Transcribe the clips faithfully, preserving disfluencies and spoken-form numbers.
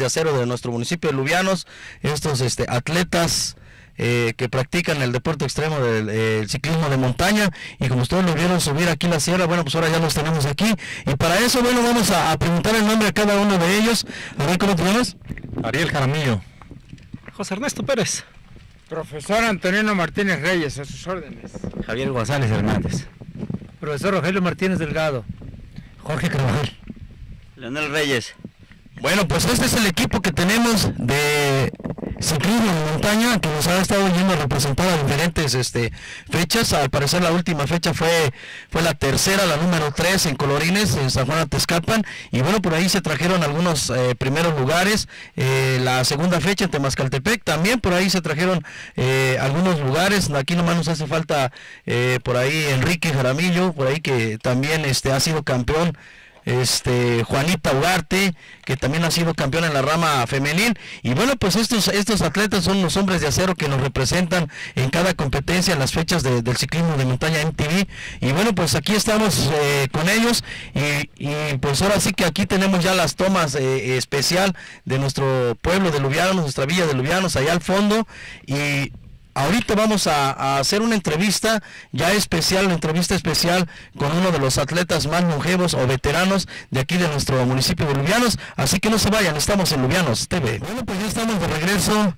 acero de nuestro municipio de Lubianos, estos este, atletas Eh, que practican el deporte extremo del eh, el ciclismo de montaña, y como ustedes lo vieron subir aquí la sierra, bueno, pues ahora ya los tenemos aquí, y para eso, bueno, vamos a, a preguntar el nombre a cada uno de ellos. A ver, ¿cómo te llamas? Ariel Jaramillo. José Ernesto Pérez. Profesor Antonino Martínez Reyes, a sus órdenes. Javier González Hernández. Profesor Rogelio Martínez Delgado. Jorge Carvajal. Leonel Reyes. Bueno, pues este es el equipo que tenemos de ciclismo de montaña, que nos ha estado yendo a representar a diferentes este, fechas. Al parecer la última fecha fue fue la tercera, la número tres en Colorines, en San Juan Atezcalpan, y bueno, por ahí se trajeron algunos eh, primeros lugares. Eh, la segunda fecha en Temascaltepec, también por ahí se trajeron eh, algunos lugares. Aquí nomás nos hace falta eh, por ahí Enrique Jaramillo, por ahí que también este, ha sido campeón. Este Juanita Ugarte, que también ha sido campeón en la rama femenil, y bueno, pues estos estos atletas son los hombres de acero que nos representan en cada competencia en las fechas de, del ciclismo de montaña M T V, y bueno, pues aquí estamos eh, con ellos, y, y pues ahora sí que aquí tenemos ya las tomas eh, especial de nuestro pueblo de Lubianos, nuestra villa de Lubianos, allá al fondo, y ahorita vamos a, a hacer una entrevista ya especial, una entrevista especial con uno de los atletas más longevos o veteranos de aquí de nuestro municipio de Lubianos, así que no se vayan, estamos en Lubianos T V. Bueno, pues ya estamos de regreso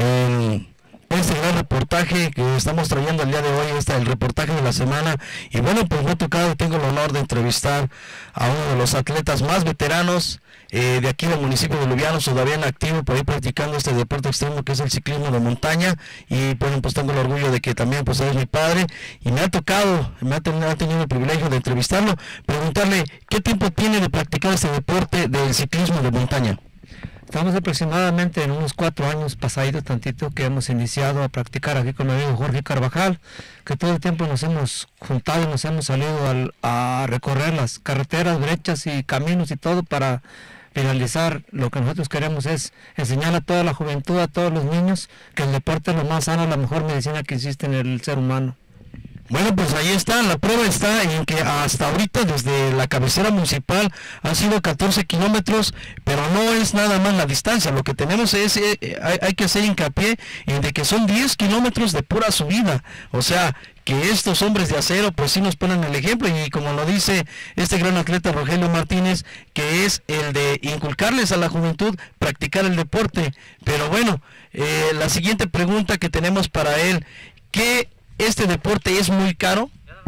en este gran reportaje que estamos trayendo el día de hoy, este el reportaje de la semana, y bueno, pues me ha tocado, tengo el honor de entrevistar a uno de los atletas más veteranos eh, de aquí del municipio de Lubianos, todavía en activo, por ahí practicando este deporte extremo que es el ciclismo de montaña, y bueno, pues tengo el orgullo de que también pues es mi padre, y me ha tocado, me ha tenido, ha tenido el privilegio de entrevistarlo, preguntarle qué tiempo tiene de practicar este deporte del ciclismo de montaña. Estamos aproximadamente en unos cuatro años pasaditos tantito que hemos iniciado a practicar aquí con mi amigo Jorge Carvajal, que todo el tiempo nos hemos juntado, nos hemos salido al, a recorrer las carreteras, brechas y caminos y todo para finalizar. Lo que nosotros queremos es enseñar a toda la juventud, a todos los niños, que el deporte es lo más sano, la mejor medicina que existe en el ser humano. Bueno, pues ahí está, la prueba está en que hasta ahorita desde la cabecera municipal han sido catorce kilómetros, pero no es nada más la distancia, lo que tenemos es, eh, hay, hay que hacer hincapié en de que son diez kilómetros de pura subida, o sea, que estos hombres de acero pues sí nos ponen el ejemplo, y como lo dice este gran atleta Rogelio Martínez, que es el de inculcarles a la juventud practicar el deporte. Pero bueno, eh, la siguiente pregunta que tenemos para él, ¿qué este deporte es muy caro?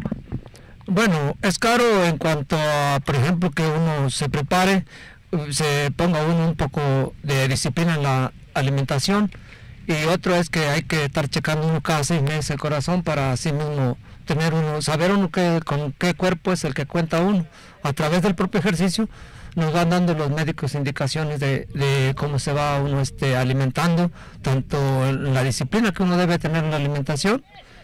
Bueno, es caro en cuanto a, por ejemplo, que uno se prepare, se ponga uno un poco de disciplina en la alimentación, y otro es que hay que estar checando uno cada seis meses el corazón para así mismo tener uno, saber uno que, con qué cuerpo es el que cuenta uno. A través del propio ejercicio nos van dando los médicos indicaciones de, de cómo se va uno este, alimentando, tanto en la disciplina que uno debe tener en la alimentación,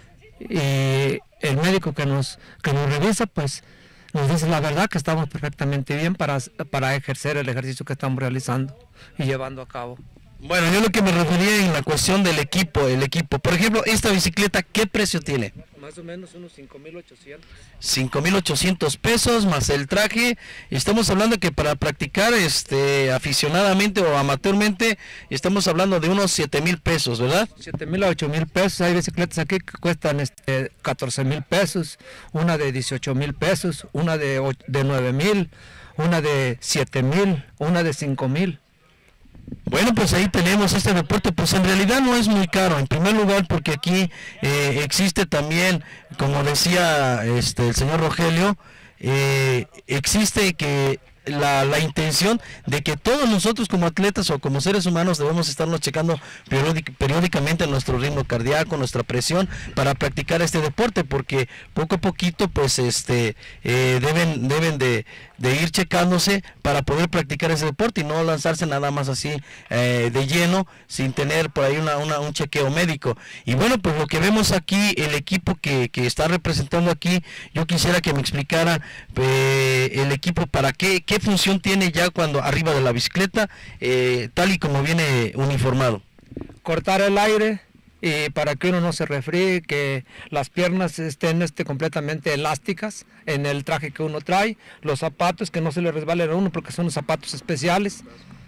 y el médico que nos que nos revisa pues nos dice la verdad que estamos perfectamente bien para, para ejercer el ejercicio que estamos realizando y llevando a cabo. Bueno, yo lo que me refería en la cuestión del equipo, el equipo, por ejemplo, esta bicicleta, ¿qué precio tiene? Más o menos unos cinco mil ochocientos. cinco mil ochocientos pesos más el traje. Estamos hablando que para practicar este aficionadamente o amateurmente estamos hablando de unos siete mil pesos, ¿verdad? siete mil a ocho mil pesos. Hay bicicletas aquí que cuestan este, catorce mil pesos, una de dieciocho mil pesos, una de, de nueve mil, una de siete mil, una de cinco mil. Bueno, pues ahí tenemos este deporte, pues en realidad no es muy caro, en primer lugar porque aquí eh, existe también, como decía este el señor Rogelio, eh, existe que la, la intención de que todos nosotros como atletas o como seres humanos debemos estarnos checando periódic, periódicamente nuestro ritmo cardíaco, nuestra presión, para practicar este deporte, porque poco a poquito pues este eh, deben deben de, de ir checándose para poder practicar ese deporte y no lanzarse nada más así eh, de lleno sin tener por ahí una, una, un chequeo médico. Y bueno, pues lo que vemos aquí, el equipo que, que está representando aquí, yo quisiera que me explicara eh, el equipo para qué, qué función tiene ya cuando arriba de la bicicleta, eh, tal y como viene uniformado. Cortar el aire, y para que uno no se resfríe, que las piernas estén este, completamente elásticas en el traje que uno trae, los zapatos que no se le resbalen a uno porque son los zapatos especiales,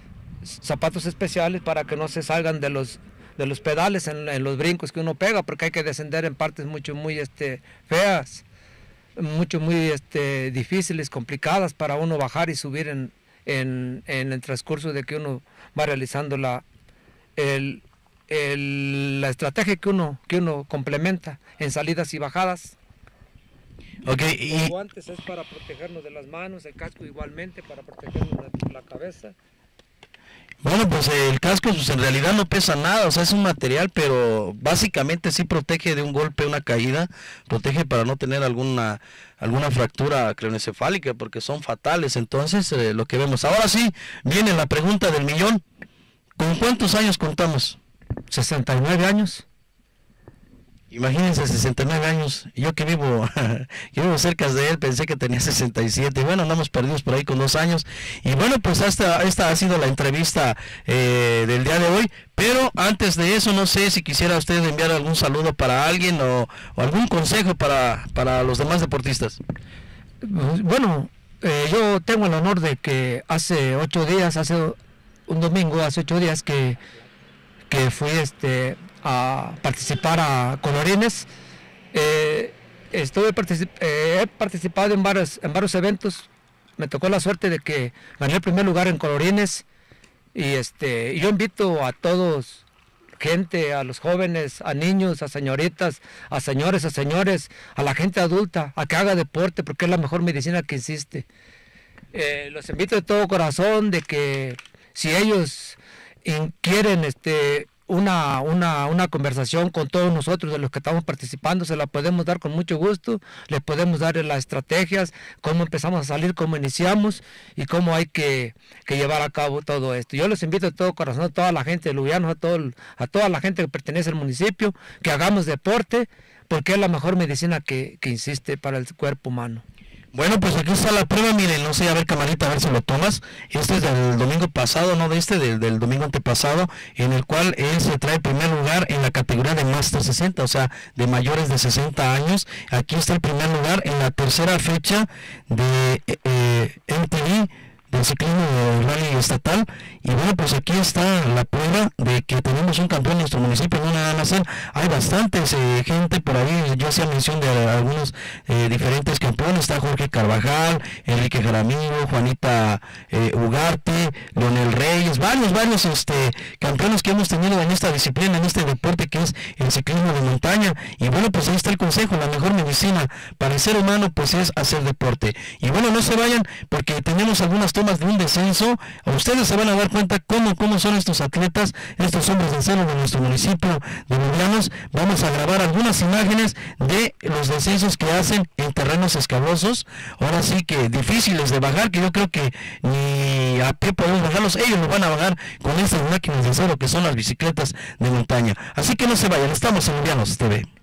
zapatos especiales para que no se salgan de los de los pedales en, en los brincos que uno pega, porque hay que descender en partes mucho muy este feas, mucho muy este difíciles, complicadas para uno bajar y subir en, en, en el transcurso de que uno va realizando la el, el, la estrategia que uno que uno complementa en salidas y bajadas. Okay, y... Los guantes es para protegernos de las manos, el casco igualmente para protegernos de la cabeza. Bueno, pues el casco pues en realidad no pesa nada, o sea, es un material, pero básicamente sí protege de un golpe, una caída, protege para no tener alguna alguna fractura craneoencefálica, porque son fatales. Entonces, eh, lo que vemos. Ahora sí, viene la pregunta del millón. ¿Con cuántos años contamos? sesenta y nueve años. Imagínense, sesenta y nueve años, yo que vivo, yo vivo cerca de él, pensé que tenía sesenta y siete, bueno, andamos perdidos por ahí con dos años, y bueno, pues esta, esta ha sido la entrevista eh, del día de hoy, pero antes de eso, no sé si quisiera usted enviar algún saludo para alguien o, o algún consejo para, para los demás deportistas. Bueno, eh, yo tengo el honor de que hace ocho días, hace un domingo, hace ocho días que, que fui este... a participar a Colorines. Eh, estuve particip eh, he participado en varios, en varios eventos. Me tocó la suerte de que gané el primer lugar en Colorines. Y este, yo invito a todos, gente, a los jóvenes, a niños, a señoritas, a señores, a señores, a la gente adulta, a que haga deporte, porque es la mejor medicina que existe. Eh, los invito de todo corazón de que si ellos quieren este Una, una, una conversación con todos nosotros de los que estamos participando, se la podemos dar con mucho gusto, les podemos dar las estrategias, cómo empezamos a salir, cómo iniciamos y cómo hay que, que llevar a cabo todo esto. Yo les invito de todo corazón a toda la gente de Lubianos, a, todo, a toda la gente que pertenece al municipio, que hagamos deporte, porque es la mejor medicina que, que existe para el cuerpo humano. Bueno, pues aquí está la prueba, miren, no sé, a ver camarita, a ver si lo tomas. Este es del domingo pasado, no de este, del, del domingo antepasado, en el cual él se trae primer lugar en la categoría de Master sesenta, o sea, de mayores de sesenta años. Aquí está el primer lugar en la tercera fecha de eh, M T V, del ciclismo del rally estatal. Y bueno, pues aquí está la prueba de que tenemos un campeón en nuestro municipio, no nada más él, hay bastantes eh, gente por ahí. Yo hacía mención de algunos eh, diferentes campeones, está Jorge Carvajal, Enrique Jaramillo, Juanita eh, Ugarte, Leonel Reyes, varios, varios este, campeones que hemos tenido en esta disciplina, en este deporte que es el ciclismo de montaña. Y bueno, pues ahí está el consejo, la mejor medicina para el ser humano pues es hacer deporte. Y bueno, no se vayan porque tenemos algunas tomas de un descenso. Ustedes se van a dar cuenta cómo, cómo son estos atletas, estos hombres de cero de nuestro municipio de Lubianos. Vamos a grabar algunas imágenes de los descensos que hacen en terrenos escabrosos, ahora sí que difíciles de bajar, que yo creo que ni a pie podemos bajarlos, ellos lo van a bajar con estas máquinas de cero que son las bicicletas de montaña. Así que no se vayan, estamos en Lubianos T V.